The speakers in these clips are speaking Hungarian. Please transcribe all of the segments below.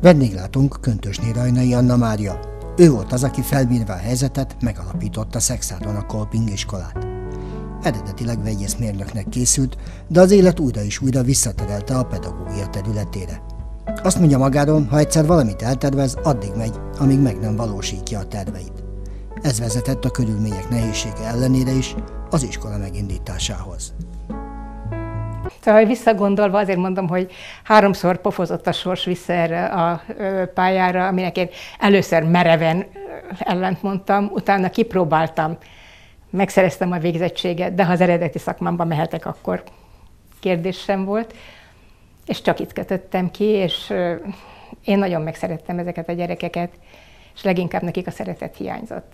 Vendéglátónk Köntösné Rajnai Anna Mária. Ő volt az, aki felmérve a helyzetet, megalapította Szexádon a Kolping iskolát. Eredetileg vegyészmérnöknek készült, de az élet újra és újra visszaterelte a pedagógia területére. Azt mondja magáról, ha egyszer valamit eltervez, addig megy, amíg meg nem valósítja a terveit. Ez vezetett a körülmények nehézsége ellenére is az iskola megindításához. Szóval visszagondolva azért mondom, hogy 3-szor pofozott a sors vissza erre a pályára, aminek én először mereven ellent mondtam, utána kipróbáltam, megszereztem a végzettséget, de ha az eredeti szakmámba mehetek, akkor kérdés sem volt. És csak itt kötöttem ki, és én nagyon megszerettem ezeket a gyerekeket, és leginkább nekik a szeretet hiányzott.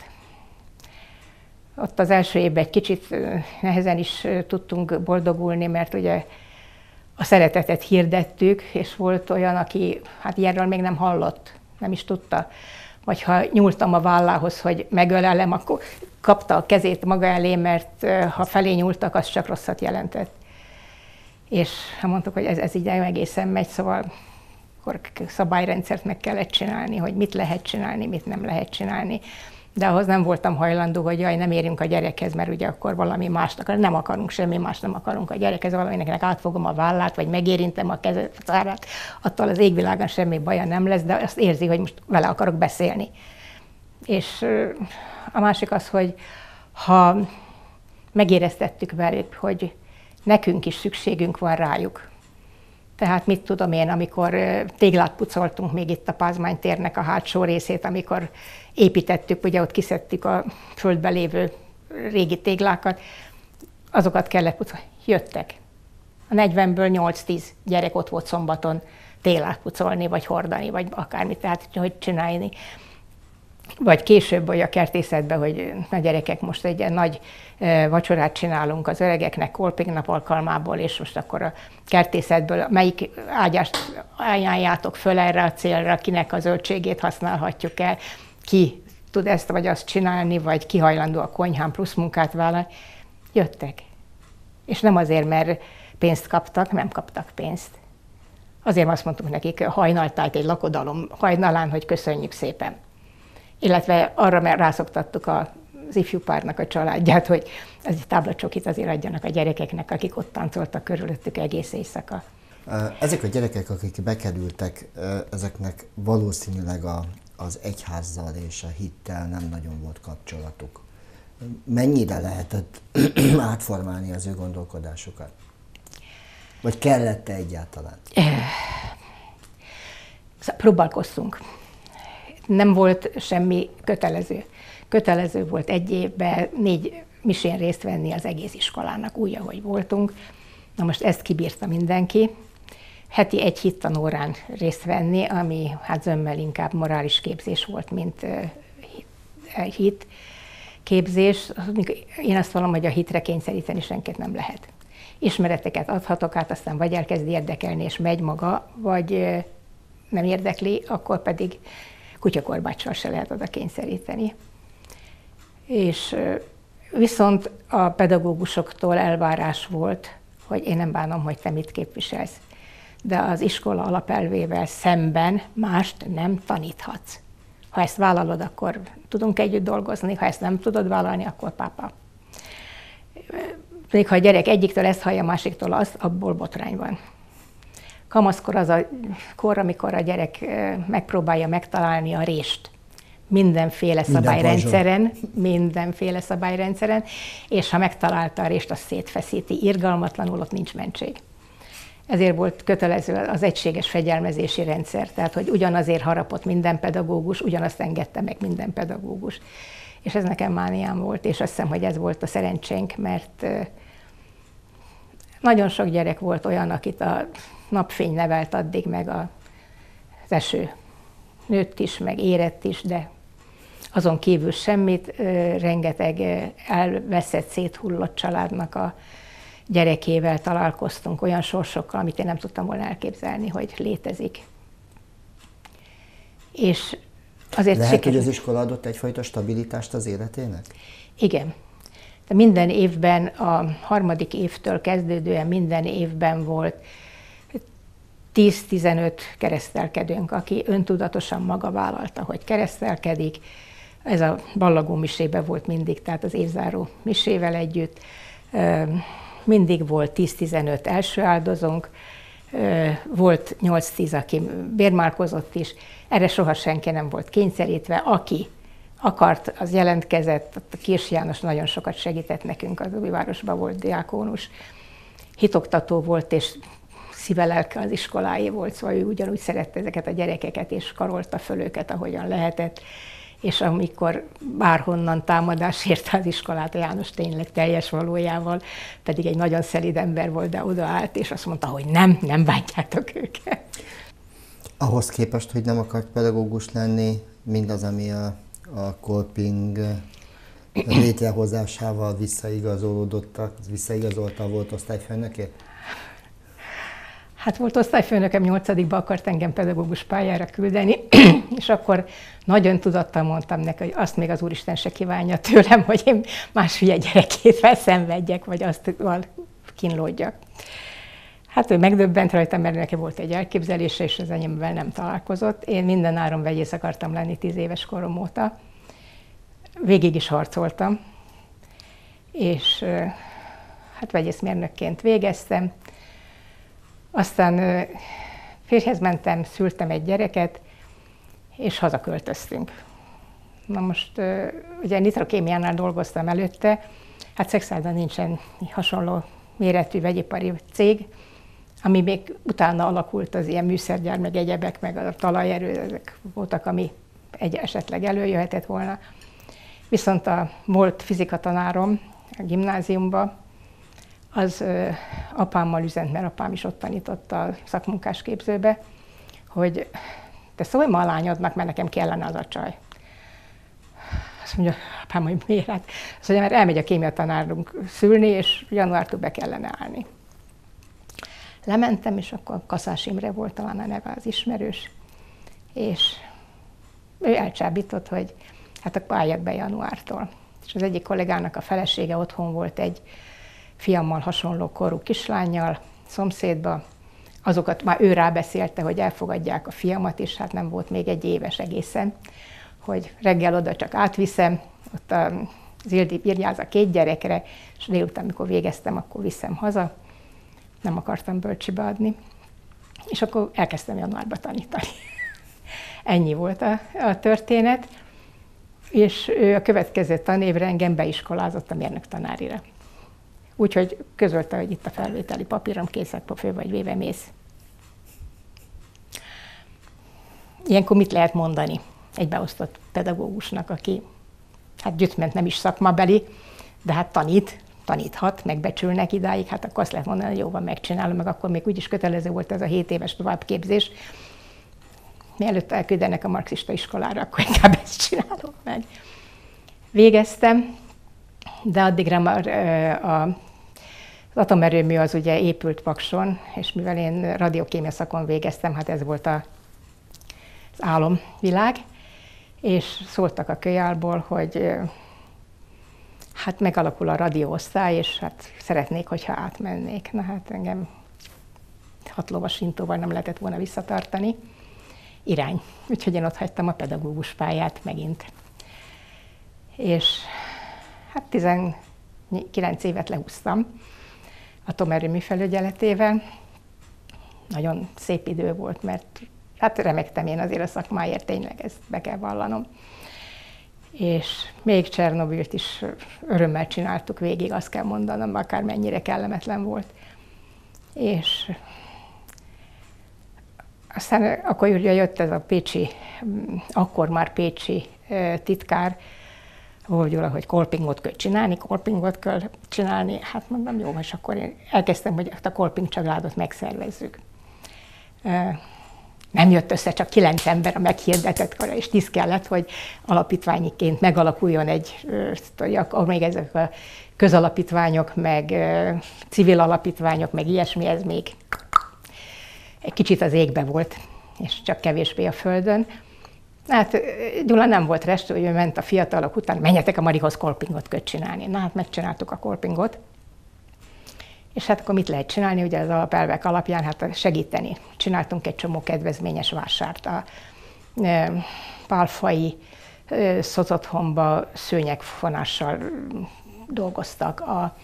Ott az első évben egy kicsit nehezen is tudtunk boldogulni, mert ugye a szeretetet hirdettük, és volt olyan, aki hát ilyenről még nem hallott, nem is tudta. Vagy ha nyúltam a vállához, hogy megölelem, akkor kapta a kezét maga elé, mert ha felé nyúltak, az csak rosszat jelentett. És ha mondtuk, hogy ez így egészen megy, szóval akkor szabályrendszert meg kellett csinálni, hogy mit lehet csinálni, mit nem lehet csinálni. De ahhoz nem voltam hajlandó, hogy jaj, nem érünk a gyerekhez, mert ugye akkor valami mást akar. Nem akarunk, semmi más nem akarunk a gyerekhez, valaminek átfogom a vállát, vagy megérintem a kezét, attól az égvilágon semmi baja nem lesz, de azt érzi, hogy most vele akarok beszélni. És a másik az, hogy ha megéreztettük velük, hogy nekünk is szükségünk van rájuk. Tehát mit tudom én, amikor téglát pucoltunk még itt a Pázmány térnek a hátsó részét, amikor építettük, ugye ott kiszedtük a földbe lévő régi téglákat, azokat kellett pucolni. Jöttek. A 40-ből 8-10 gyerek ott volt szombaton téglát pucolni, vagy hordani, vagy akármit, tehát hogy csinálni. Vagy később, vagy a kertészetben, hogy a gyerekek most egy ilyen nagy vacsorát csinálunk az öregeknek Kolping nap alkalmából, és most akkor a kertészetből melyik ágyást ajánljátok föl erre a célra, kinek a zöldségét használhatjuk el, ki tud ezt vagy azt csinálni, vagy ki hajlandó a konyhán plusz munkát vállalni. Jöttek. És nem azért, mert pénzt kaptak, nem kaptak pénzt. Azért azt mondtuk nekik hajnaltájt egy lakodalom hajnalán, hogy köszönjük szépen. Illetve arra rászoktattuk az ifjúpárnak a családját, hogy egy táblacsokit azért adjanak a gyerekeknek, akik ott táncoltak körülöttük egész éjszaka. Ezek a gyerekek, akik bekerültek, ezeknek valószínűleg az egyházzal és a hittel nem nagyon volt kapcsolatuk. Mennyire lehetett átformálni az ő gondolkodásukat? Vagy kellett-e egyáltalán? Próbálkoztunk. Nem volt semmi kötelező. Kötelező volt egy évben 4 misén részt venni az egész iskolának, úgy, ahogy voltunk. Na most ezt kibírta mindenki. Heti 1 hittanórán részt venni, ami hát zömmel inkább morális képzés volt, mint hitképzés. Én azt vallom, hogy a hitre kényszeríteni senkit nem lehet. Ismereteket adhatok át, aztán vagy elkezd érdekelni, és megy maga, vagy nem érdekli, akkor pedig kutyakorbáccsal se lehet oda kényszeríteni. És viszont a pedagógusoktól elvárás volt, hogy én nem bánom, hogy te mit képviselsz, de az iskola alapelvével szemben mást nem taníthatsz. Ha ezt vállalod, akkor tudunk együtt dolgozni, ha ezt nem tudod vállalni, akkor pápa. Még ha a gyerek egyiktől ezt hallja, másiktól azt, abból botrány van. Kamaszkor az a kor, amikor a gyerek megpróbálja megtalálni a rést mindenféle szabályrendszeren, és ha megtalálta a rést, azt szétfeszíti, irgalmatlanul, ott nincs mentség. Ezért volt kötelező az egységes fegyelmezési rendszer, tehát hogy ugyanazért harapott minden pedagógus, ugyanazt engedte meg minden pedagógus. És ez nekem mániám volt, és azt hiszem, hogy ez volt a szerencsénk, mert nagyon sok gyerek volt olyan, akit a napfény nevelt addig, meg az eső nőtt is, meg érett is, de azon kívül semmit, rengeteg elveszett, széthullott családnak a gyerekével találkoztunk, olyan sorsokkal, amit én nem tudtam volna elképzelni, hogy létezik. És azért lehet, hogy az iskola adott egyfajta stabilitást az életének? Igen. De minden évben, a 3. évtől kezdődően minden évben volt 10-15 keresztelkedőnk, aki öntudatosan maga vállalta, hogy keresztelkedik. Ez a ballagó misében volt mindig, tehát az évzáró misével együtt. Mindig volt 10-15 első áldozónk, volt 8-10, aki bérmálkozott is. Erre soha senki nem volt kényszerítve. Aki akart, az jelentkezett. A Kirsi János nagyon sokat segített nekünk, az Újvárosban volt diákónus. Hitoktató volt, és szívelelke az iskoláé volt, szóval ő ugyanúgy szerette ezeket a gyerekeket, és karolta föl őket, ahogyan lehetett. És amikor bárhonnan támadás érte az iskolát, a János tényleg teljes valójával, pedig egy nagyon szelíd ember volt, de odaállt, és azt mondta, hogy nem bántjátok őket. Ahhoz képest, hogy nem akart pedagógus lenni, mindaz, ami a Kolping létrehozásával visszaigazolta, volt osztályfőnöké? Hát volt osztályfőnököm, 8-ba akart engem pedagógus pályára küldeni, és akkor nagyon tudattal mondtam neki, hogy azt még az Úristen se kívánja tőlem, hogy én más hülye gyerekétvel szenvedjek, vagy azt kínlódjak. Hát ő megdöbbent rajta, mert neki volt egy elképzelése, és az enyémvel nem találkozott. Én minden áron vegyész akartam lenni 10 éves korom óta. Végig is harcoltam, és hát vegyészmérnökként végeztem. Aztán férjhez mentem, szültem egy gyereket, és hazaköltöztünk. Na most, ugye nitrokémiánál dolgoztam előtte, hát Szexárdon nincsen hasonló méretű vegyipari cég, ami még utána alakult, az ilyen műszergyár, meg egyebek, meg a talajerő, ezek voltak, ami esetleg előjöhetett volna. Viszont volt fizikatanárom a gimnáziumban, az apámmal üzent, mert apám is ott tanított a szakmunkásképzőbe, hogy te szólj ma a lányodnak, mert nekem kellene az a csaj. Azt mondja, apám, hogy miért? Hát, azt mondja, mert elmegy a kémiatanárunk szülni, és januártól be kellene állni. Lementem, és akkor Kaszás Imre volt talán a neve, az ismerős, és ő elcsábított, hogy hát akkor álljak be januártól. És az egyik kollégának a felesége otthon volt egy fiammal hasonló korú kislánnyal, szomszédba. Azokat már ő rábeszélte, hogy elfogadják a fiamat, és hát nem volt még 1 éves egészen, hogy reggel oda csak átviszem, ott az Ildi írjáz a 2 gyerekre, és délután, amikor végeztem, akkor viszem haza. Nem akartam bölcsibe adni, és akkor elkezdtem januárba tanítani. Ennyi volt a történet, és ő a következő tanévre engem beiskolázott a mérnöktanárira. Úgyhogy közölte, hogy itt a felvételi papírom, kész, akkor föl vagy véve, mész. Ilyenkor mit lehet mondani egy beosztott pedagógusnak, aki hát gyütment nem is szakmabeli, de hát taníthat, megbecsülnek idáig, hát akkor azt lehet mondani, hogy jó van, megcsinálom, meg akkor még úgyis kötelező volt ez a 7 éves továbbképzés. Mielőtt elküldenek a marxista iskolára, akkor inkább ezt csinálom meg. Végeztem, de addigra már az atomerőmű az ugye épült Pakson, és mivel én radiokémia szakon végeztem, hát ez volt az álomvilág, és szóltak a kölyálból, hogy hát megalakul a radioosztály, és hát szeretnék, hogyha átmennék. Na hát engem 6 lovas intóval nem lehetett volna visszatartani. Irány. Úgyhogy én ott hagytam a pedagógus pályát megint. És hát 19 évet lehúztam atomerőmű felügyeletével. Nagyon szép idő volt, mert hát remektem én azért a szakmáért, tényleg ezt be kell vallanom. És még Csernobilt is örömmel csináltuk végig, azt kell mondanom, akármennyire kellemetlen volt. És aztán akkor ugye jött ez a pécsi, akkor már pécsi titkár, hogy kolpingot kell csinálni, hát mondom, jó, és akkor én elkezdtem, hogy a kolping családot megszervezzük. Nem jött össze, csak 9 ember a meghirdetett kora, és 10 kellett, hogy alapítványiként megalakuljon egy, akkor még ezek a közalapítványok, meg civil alapítványok, meg ilyesmi, ez még egy kicsit az égbe volt, és csak kevésbé a földön. Hát Gyula nem volt restő, hogy ő ment a fiatalok után, menjetek a Marihoz kolpingot kell csinálni. Na hát megcsináltuk a kolpingot. És hát akkor mit lehet csinálni, ugye az alapelvek alapján, hát segíteni csináltunk egy csomó kedvezményes vásárt. A pálfai szocotthonba szőnyegfonással dolgoztak. A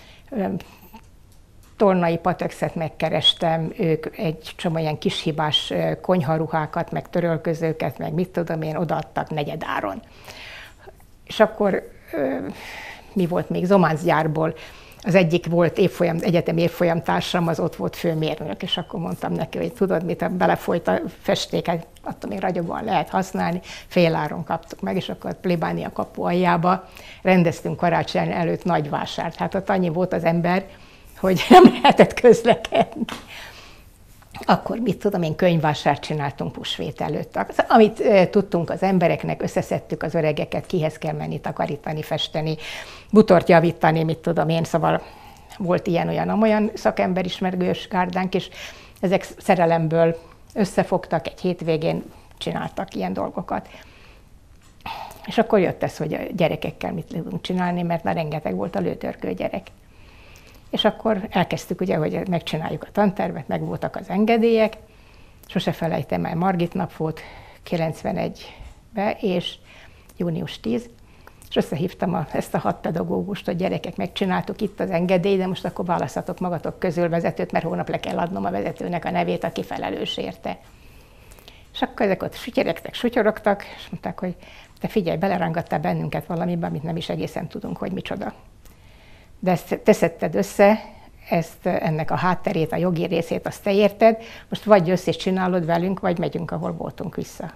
Tornai Patökszet megkerestem, ők egy csomó ilyen kishibás konyharuhákat, meg törölközőket, meg mit tudom én, odaadtak negyedáron. És akkor mi volt még Zománcgyárból, az egyik volt egyetemi évfolyam társam, az ott volt főmérnök, és akkor mondtam neki, hogy tudod mit, belefolyt a festéket, attól még ragyogóan lehet használni, féláron kaptuk meg, és akkor plébánia kapu aljába rendeztünk karácsony előtt nagy vásárt. Hát ott annyi volt az ember, hogy nem lehetett közlekedni. Akkor mit tudom én, könyvvásárt csináltunk húsvét előtt. Amit tudtunk az embereknek, összeszedtük az öregeket, kihez kell menni, takarítani, festeni, butort javítani, mit tudom én, szóval volt ilyen-olyan szakemberismerős gárdánk, és ezek szerelemből összefogtak, egy hétvégén csináltak ilyen dolgokat. És akkor jött ez, hogy a gyerekekkel mit tudunk csinálni, mert már rengeteg volt a lőtörkő gyerek. És akkor elkezdtük ugye, hogy megcsináljuk a tantervet, meg voltak az engedélyek. Sose felejtem el, Margit nap volt 91-ben, és június 10, és összehívtam ezt a 6 pedagógust, hogy gyerekek, megcsináltuk itt az engedély, de most akkor választhatok magatok közül vezetőt, mert hónap le kell adnom a vezetőnek a nevét, aki felelős érte. És akkor ezek ott sutyorogtak, és mondták, hogy te figyelj, belerángattál bennünket valamiben, amit nem is egészen tudunk, hogy micsoda. De ezt te szedted össze, ennek a hátterét, a jogi részét, azt te érted, most vagy jössz és csinálod velünk, vagy megyünk, ahol voltunk vissza.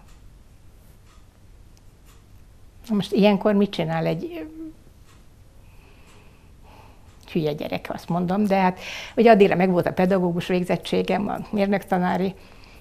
Most ilyenkor mit csinál egy hülye gyerek, azt mondom, de hát ugye addigra meg volt a pedagógus végzettségem, a mérnöktanári,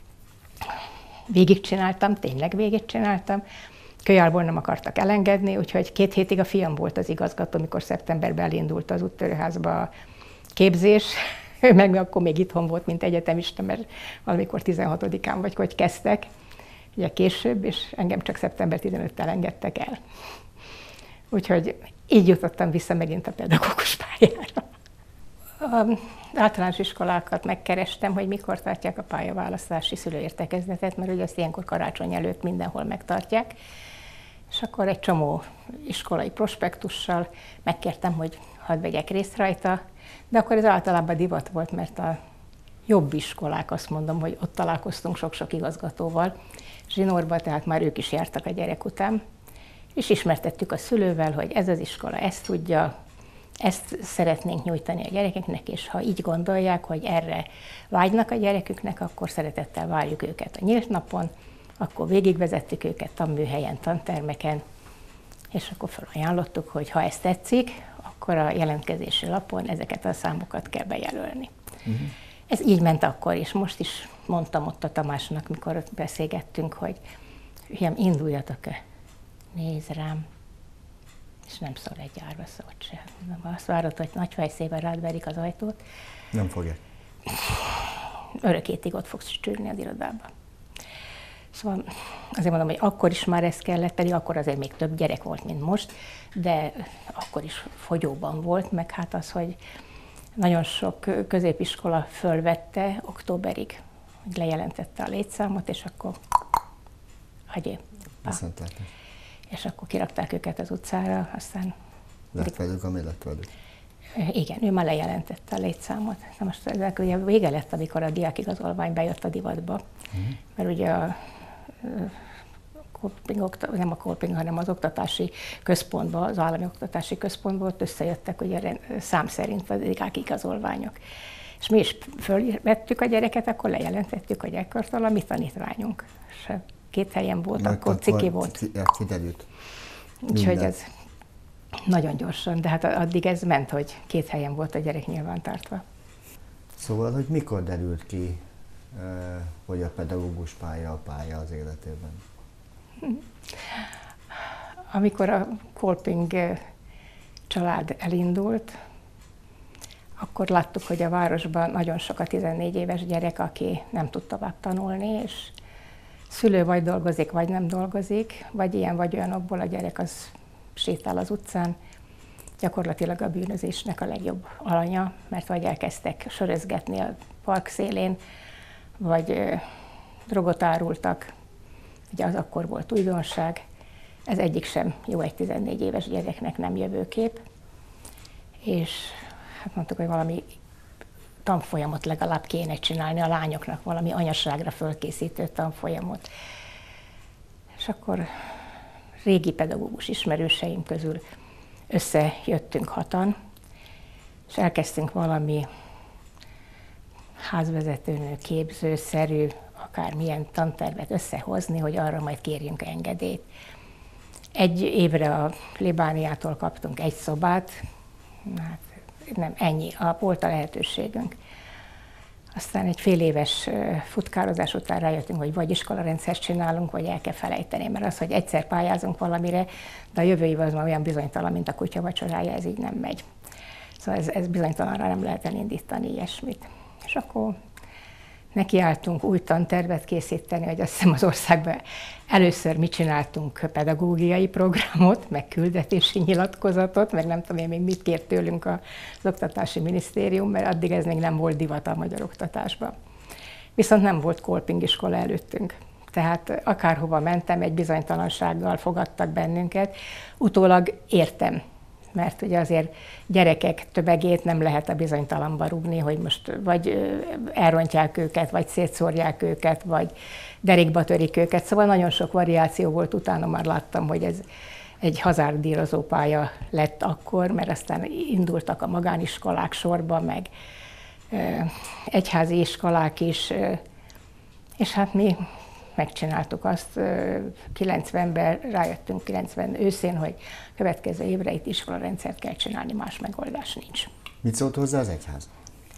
tényleg végigcsináltam. Kölyálból nem akartak elengedni, úgyhogy 2 hétig a fiam volt az igazgató, amikor szeptemberben elindult az úttörőházba a képzés. Ő meg akkor még itthon volt, mint egyetemista, mert valamikor 16-án vagy hogy kezdtek, ugye később, és engem csak szeptember 15-tel engedtek el. Úgyhogy így jutottam vissza megint a pedagógus pályára. Az általános iskolákat megkerestem, hogy mikor tartják a pályaválasztási szülőértekezletet, mert ugye ezt ilyenkor karácsony előtt mindenhol megtartják. És akkor egy csomó iskolai prospektussal megkértem, hogy hadd vegyek részt rajta, de akkor ez általában divat volt, mert a jobb iskolák, azt mondom, hogy ott találkoztunk sok-sok igazgatóval, Zsinórban, tehát már ők is jártak a gyerek után, és ismertettük a szülővel, hogy ez az iskola ezt tudja, ezt szeretnénk nyújtani a gyerekeknek, és ha így gondolják, hogy erre vágynak a gyereküknek, akkor szeretettel várjuk őket a nyílt napon, akkor végigvezettük őket tanműhelyen, tantermeken, és akkor felajánlottuk, hogy ha ezt tetszik, akkor a jelentkezési lapon ezeket a számokat kell bejelölni. Ez így ment akkor, és most is mondtam ott a Tamásnak, mikor beszélgettünk, hogy fiam, induljatok-e, nézz rám, és nem szól egy árva szót sem. Azt várod, hogy nagy fejszével rád verik az ajtót. Nem fogja. Örökétig ott fogsz csűrni az irodába. Szóval azért mondom, hogy akkor is már ez kellett, pedig akkor azért még több gyerek volt, mint most, de akkor is fogyóban volt, meg hát az, hogy nagyon sok középiskola fölvette októberig, hogy lejelentette a létszámot, és akkor hagyj. És akkor kirakták őket az utcára, aztán... Lett velük, ami lett velük. Igen, ő már lejelentette a létszámot. Na most ezek ugye vége lett, amikor a diákigazolvány bejött a divatba, mert ugye nem a Kolping, hanem az oktatási központba, az állami oktatási központból összejöttek ugye szám szerint a diákigazolványok. És mi is fölvettük a gyereket, akkor lejelentettük, hogy ekkortól a mi tanítványunk. És 2 helyen volt, akkor ciki volt. Kiderült. Úgyhogy ez nagyon gyorsan, de hát addig ez ment, hogy 2 helyen volt a gyerek nyilvántartva. Szóval, hogy mikor derült ki, hogy a pedagógus pálya a pálya az életében? Amikor a Kolping család elindult, akkor láttuk, hogy a városban nagyon sok a 14 éves gyerek, aki nem tud tovább tanulni, és szülő vagy dolgozik, vagy nem dolgozik, vagy ilyen vagy olyanokból a gyerek az sétál az utcán. Gyakorlatilag a bűnözésnek a legjobb alanya, mert vagy elkezdtek sörözgetni a park szélén, vagy drogot árultak, ugye az akkor volt újdonság. Ez egyik sem jó egy 14 éves gyereknek nem jövőkép. És hát mondtuk, hogy valami tanfolyamot legalább kéne csinálni a lányoknak, valami anyaságra fölkészítő tanfolyamot. És akkor régi pedagógus ismerőseim közül összejöttünk 6-an, és elkezdtünk valami házvezetőnő, képzőszerű, akármilyen tantervet összehozni, hogy arra majd kérjünk engedélyt. Egy évre a plébániától kaptunk egy szobát, hát nem, ennyi, volt a lehetőségünk. Aztán egy fél éves futkározás után rájöttünk, hogy vagy iskolarendszert csinálunk, vagy el kell felejteni, mert az, hogy egyszer pályázunk valamire, de a jövő év az már olyan bizonytalan, mint a kutya vacsorája, ez így nem megy. Szóval ez bizonytalanra nem lehet elindítani ilyesmit. És akkor nekiálltunk új tantervet készíteni, hogy azt hiszem az országban először mi csináltunk pedagógiai programot, meg küldetési nyilatkozatot, meg nem tudom én még mit kért tőlünk az Oktatási Minisztérium, mert addig ez még nem volt divat a magyar oktatásban. Viszont nem volt kolpingiskola előttünk. Tehát akárhova mentem, egy bizonytalansággal fogadtak bennünket. Utólag értem, mert ugye azért gyerekek tömegét nem lehet a bizonytalanba rúgni, hogy most vagy elrontják őket, vagy szétszórják őket, vagy derékba törik őket. Szóval nagyon sok variáció volt, utána már láttam, hogy ez egy hazárdírozó pálya lett akkor, mert aztán indultak a magániskolák sorba, meg egyházi iskolák is, és hát mi megcsináltuk azt, 90-ben rájöttünk 90 őszén, hogy következő évre itt iskolarendszert kell csinálni, más megoldás nincs. Mit szólt hozzá az egyház?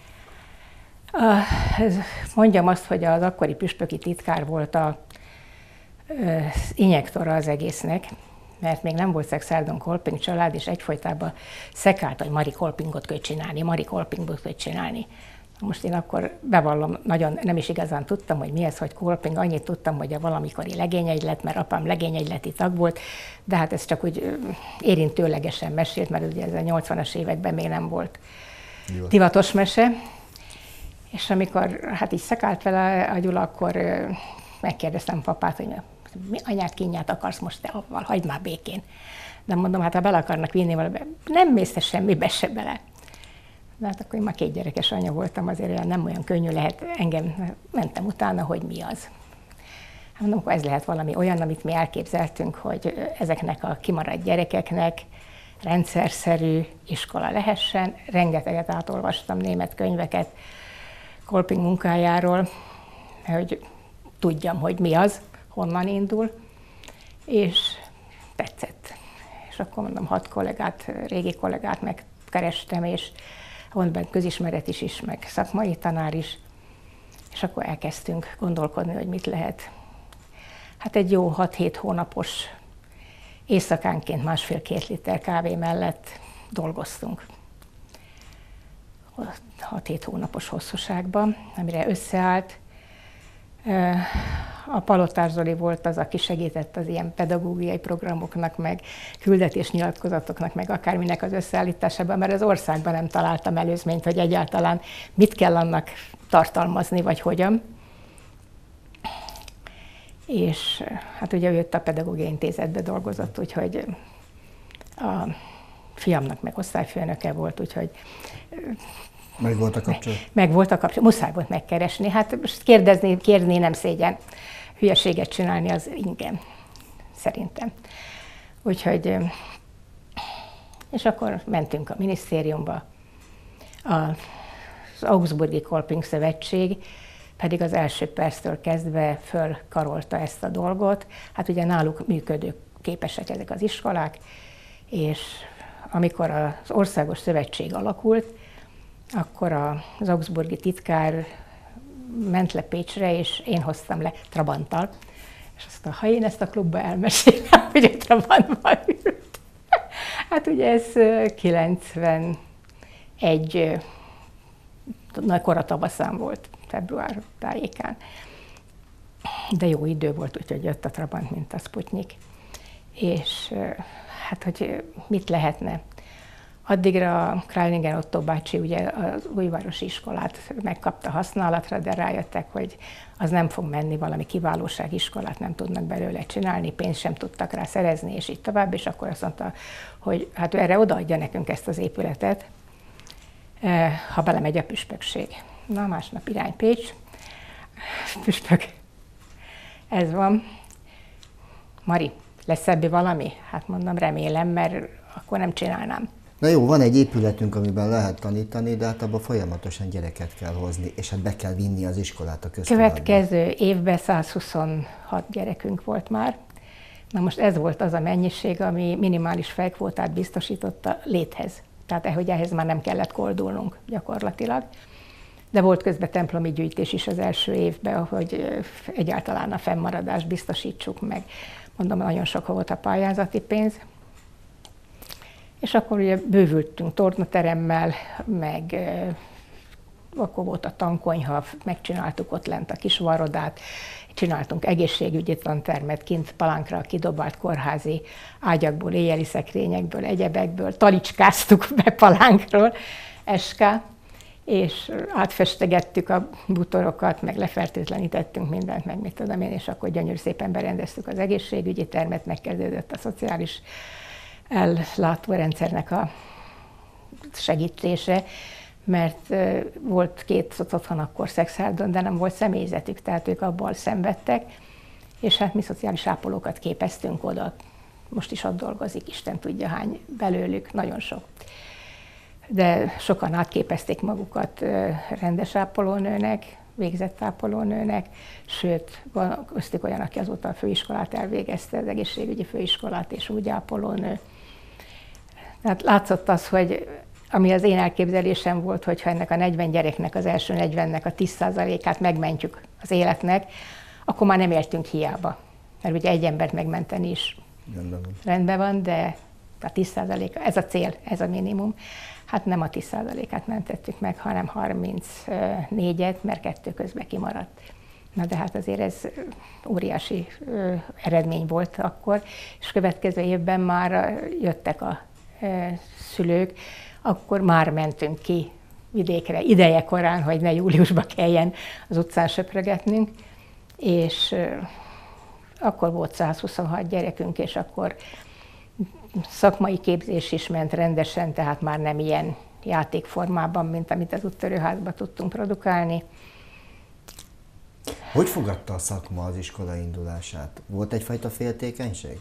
Mondjam azt, hogy az akkori püspöki titkár volt az injektora az egésznek, mert még nem volt Szexárdon kolping család, és egyfolytában szekált, hogy Mari kolpingot kell csinálni, Mari kolpingot kell csinálni. Most én akkor bevallom, nagyon nem is igazán tudtam, hogy mi ez, hogy kolping. Annyit tudtam, hogy a valamikori legényegylet, mert apám legényegyleti tag volt, de hát ez csak úgy érintőlegesen mesélt, mert ugye ez a 80-as években még nem volt divatos mese. És amikor hát így szekált vele a Gyula, akkor megkérdeztem papát, hogy mi anyát kínját akarsz most te avval, hagyd már békén. De mondom, hát ha bele akarnak vinni valamibe, nem mész te semmibe se bele. De hát akkor én már 2 gyerekes anya voltam, azért olyan nem olyan könnyű lehet, engem mentem utána, hogy mi az. Hát mondom, hogy ez lehet valami olyan, amit mi elképzeltünk, hogy ezeknek a kimaradt gyerekeknek rendszerszerű iskola lehessen. Rengeteget átolvastam német könyveket kolping munkájáról, hogy tudjam, hogy mi az, honnan indul, és tetszett. És akkor mondom, 6 kollégát, régi kollégát megkerestem, és volt bent közismeret is, meg szakmai tanár is, és akkor elkezdtünk gondolkodni, hogy mit lehet. Hát egy jó 6-7 hónapos éjszakánként 1,5-2 liter kávé mellett dolgoztunk. 6-7 hónapos hosszúságban, amire összeállt. A Palotás Zoli volt az, aki segített az ilyen pedagógiai programoknak, meg küldetésnyilatkozatoknak, meg akárminek az összeállításában, mert az országban nem találtam előzményt, hogy egyáltalán mit kell annak tartalmazni, vagy hogyan. És hát ugye ő a Pedagógiai Intézetben dolgozott, úgyhogy a fiamnak meg osztályfőnöke volt, úgyhogy meg volt a kapcsolat? Meg volt a kapcsolat. Muszáj volt megkeresni. Hát most kérni nem szégyen. Hülyeséget csinálni az ingyen, szerintem. Úgyhogy, és akkor mentünk a minisztériumba. Az Augsburgi Kolping Szövetség pedig az első perctől kezdve fölkarolta ezt a dolgot. Hát ugye náluk működőképesek ezek az iskolák, és amikor az Országos Szövetség alakult, akkor az augsburgi titkár ment le Pécsre, és én hoztam le Trabanttal. És aztán, ha én ezt a klubba elmesélem, hogy a Trabantban ült. Hát ugye ez 91 kora tavaszán volt, február tájékán. De jó idő volt, úgyhogy jött a Trabant, mint a Sputnik. És hát, hogy mit lehetne. Addigra a Kreilinger Otto bácsi ugye az újvárosi iskolát megkapta használatra, de rájöttek, hogy az nem fog menni, valami kiválóságiskolát nem tudnak belőle csinálni, pénzt sem tudtak rá szerezni, és így tovább, és akkor azt mondta, hogy hát ő erre odaadja nekünk ezt az épületet, ha belemegy a püspökség. Na, másnap irány Pécs, püspök, ez van. Mari, lesz ebből valami? Hát mondom, remélem, mert akkor nem csinálnám. Na jó, van egy épületünk, amiben lehet tanítani, de hát abban folyamatosan gyereket kell hozni, és hát be kell vinni az iskolát a köztudatba. Következő évben 126 gyerekünk volt már. Na most ez volt az a mennyiség, ami minimális fejkvótát biztosította léthez. Tehát hogy ehhez már nem kellett koldulnunk gyakorlatilag. De volt közben templomi gyűjtés is az első évben, hogy egyáltalán a fennmaradást biztosítsuk meg. Mondom, nagyon sok volt a pályázati pénz. És akkor ugye bővültünk tornateremmel, meg akkor volt a tankonyha, megcsináltuk ott lent a kis varodát, csináltunk egészségügyi tantermet, kint palánkra kidobált kórházi ágyakból, éjjeli szekrényekből, egyebekből, talicskáztuk be palánkról, eská, és átfestegettük a butorokat, meg lefertőtlenítettünk mindent, meg mit tudom én, és akkor gyönyörű szépen berendeztük az egészségügyi termet, megkezdődött a szociális ellátórendszernek a segítése, mert volt 2 otthon akkor Szexárdon, de nem volt személyzetük, tehát ők abból szenvedtek, és hát mi szociális ápolókat képeztünk oda. Most is ott dolgozik, Isten tudja hány belőlük, nagyon sok. De sokan átképezték magukat rendes ápolónőnek, végzett ápolónőnek, sőt, van köztük olyan, aki azóta a főiskolát elvégezte, az egészségügyi főiskolát, és úgy ápolónő. Tehát látszott az, hogy ami az én elképzelésem volt, hogy ha ennek a 40 gyereknek, az első 40-nek a 10%-át megmentjük az életnek, akkor már nem éltünk hiába. Mert ugye egy embert megmenteni is rendben van, de a 10%, ez a cél, ez a minimum. Hát nem a 10%-át mentettük meg, hanem 34-et, mert 2 közben kimaradt. Na de hát azért ez óriási eredmény volt akkor, és következő évben már jöttek a szülők, akkor már mentünk ki vidékre, ideje korán, hogy ne júliusba kelljen az utcán söprögetnünk, és akkor volt 126 gyerekünk, és akkor szakmai képzés is ment rendesen, tehát már nem ilyen játékformában, mint amit az úttörőházban tudtunk produkálni. Hogy fogadta a szakma az iskola indulását? Volt egyfajta féltékenység?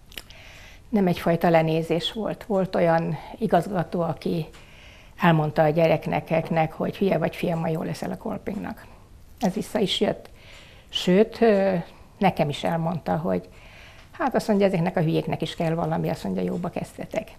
Nem egyfajta lenézés volt. Volt olyan igazgató, aki elmondta a gyereknek, hogy hülye vagy fiam, ma jól leszel a Kolpingnak. Ez vissza is jött. Sőt, nekem is elmondta, hogy hát azt mondja, ezeknek a hülyéknek is kell valami, azt mondja, jóba kezdtetek.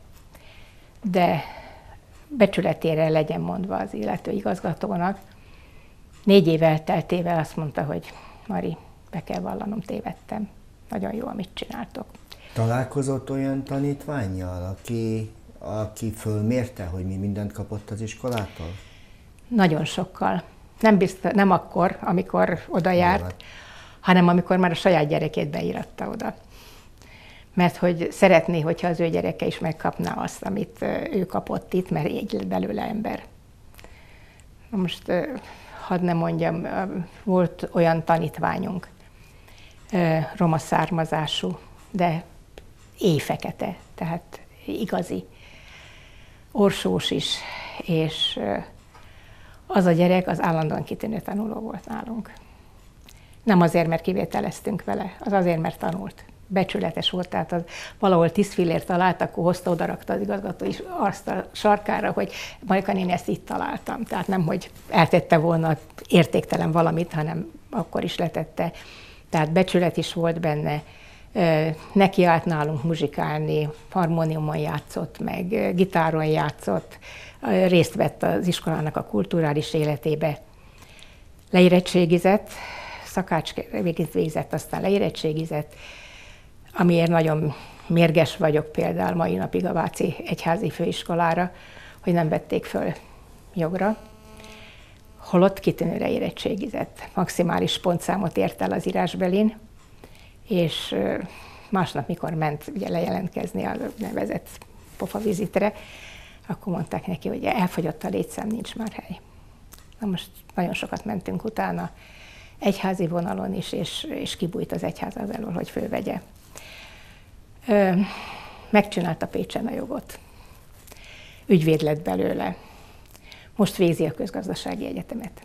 De becsületére legyen mondva az illető igazgatónak. 4 év elteltével azt mondta, hogy Mari, be kell vallanom, tévedtem. Nagyon jó, amit csináltok. Találkozott olyan tanítvánnyal, aki fölmérte, hogy mi mindent kapott az iskolától? Nagyon sokkal. Nem akkor, amikor oda járt, hanem amikor már a saját gyerekét beíratta oda. Mert hogy szeretné, hogyha az ő gyereke is megkapná azt, amit ő kapott itt, mert így lett belőle ember. Most hadd ne mondjam, volt olyan tanítványunk, roma származású, de éjfekete, tehát igazi, orsós is, és az a gyerek az állandóan kitűnő tanuló volt nálunk. Nem azért, mert kivételeztünk vele, az azért, mert tanult. Becsületes volt, tehát az valahol 10 fillért talált, akkor hozta, odarakta az igazgató is azt a sarkára, hogy Majka néni, ezt itt találtam. Tehát nem, hogy eltette volna értéktelen valamit, hanem akkor is letette. Tehát becsület is volt benne. Neki állt nálunk muzsikálni, harmóniumon játszott, meg gitáron játszott, részt vett az iskolának a kulturális életébe. Leérettségizett, szakács végzett, aztán leérettségizett, amiért nagyon mérges vagyok például mai napig a Váci Egyházi Főiskolára, hogy nem vették föl jogra, holott kitűnőre érettségizett. Maximális pontszámot ért el az írásbelin, és másnap, mikor ment ugye lejelentkezni a nevezett pofavizitre, akkor mondták neki, hogy elfogyott a létszám, nincs már hely. Na most nagyon sokat mentünk utána, egyházi vonalon is, és kibújt az egyház az elől, hogy fölvegye. Megcsinálta Pécsen a jogot. Ügyvéd lett belőle. Most végzi a közgazdasági egyetemet.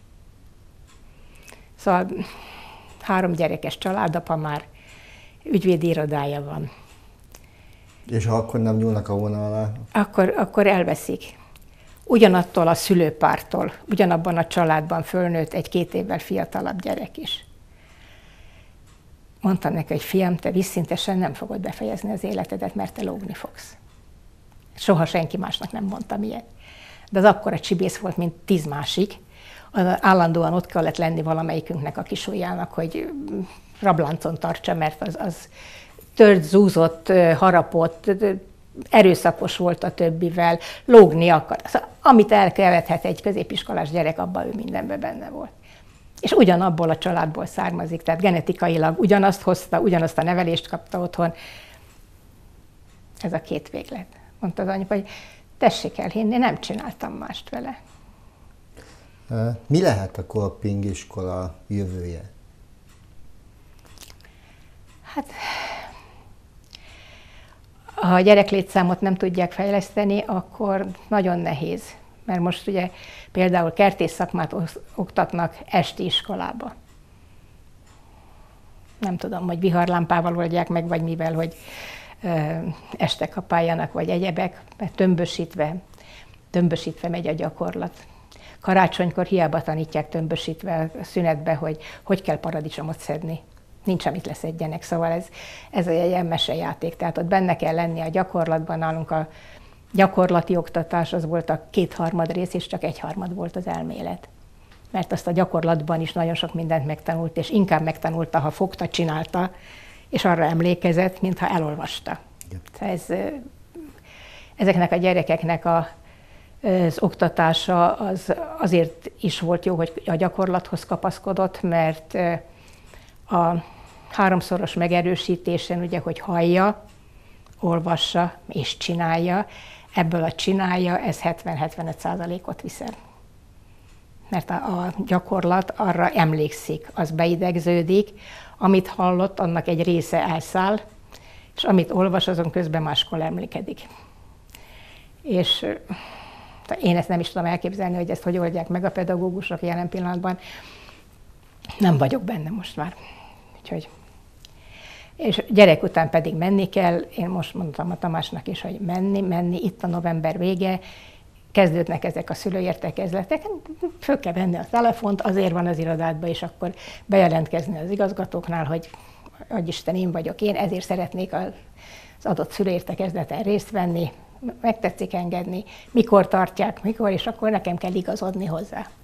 Szóval 3 gyerekes családapa már, ügyvédi irodája van. És ha akkor nem nyúlnak a vonal alá? Akkor elveszik. Ugyanattól a szülőpártól, ugyanabban a családban fölnőtt egy 2 évvel fiatalabb gyerek is. Mondtam neki, hogy fiam, te vízszintesen nem fogod befejezni az életedet, mert te lógni fogsz. Soha senki másnak nem mondtam ilyet. De az akkora csibész volt, mint 10 másik. Állandóan ott kellett lenni valamelyikünknek a kisujjának, hogy rabláncon tartsa, mert az tört, zúzott, harapott, erőszakos volt a többivel, lógni akar. Szóval, amit elkövethet egy középiskolás gyerek, abban ő mindenben benne volt. És ugyanabból a családból származik, tehát genetikailag ugyanazt hozta, ugyanazt a nevelést kapta otthon. Ez a 2 véglet. Mondta az anyuka, hogy tessék elhinni, nem csináltam mást vele. Mi lehet a Kolping iskola jövője? Hát, ha a gyereklétszámot nem tudják fejleszteni, akkor nagyon nehéz. Mert most ugye például kertész szakmát oktatnak esti iskolába. Nem tudom, hogy viharlámpával oldják meg, vagy mivel, hogy este kapáljanak, vagy egyebek, mert tömbösítve megy a gyakorlat. Karácsonykor hiába tanítják tömbösítve a szünetbe, hogy kell paradicsomot szedni. Nincs, amit leszedjenek, szóval ez egy ilyen mesejáték. Tehát ott benne kell lenni a gyakorlatban, nálunk a gyakorlati oktatás az volt a 2/3 rész, és csak 1/3 volt az elmélet. Mert azt a gyakorlatban is nagyon sok mindent megtanult, és inkább megtanulta, ha fogta, csinálta, és arra emlékezett, mintha elolvasta. Ezeknek a gyerekeknek az oktatása azért is volt jó, hogy a gyakorlathoz kapaszkodott, mert a 3-szoros megerősítésen, ugye, hogy hallja, olvassa és csinálja, ebből a csinálja, ez 70-75%-ot viszel. Mert a gyakorlat arra emlékszik, az beidegződik, amit hallott, annak egy része elszáll, és amit olvas, azon közben máskor emlékedik. És én ezt nem is tudom elképzelni, hogy ezt hogy oldják meg a pedagógusok jelen pillanatban. Nem vagyok benne most már. Úgyhogy. És gyerek után pedig menni kell. Én most mondtam a Tamásnak is, hogy menni, itt a november vége, kezdődnek ezek a szülőértekezletek, föl kell venni a telefont, azért van az irodádban, és akkor bejelentkezni az igazgatóknál, hogy Isten, én vagyok én, ezért szeretnék az adott szülőértekezleten részt venni, meg tetszik engedni, mikor tartják, és akkor nekem kell igazodni hozzá.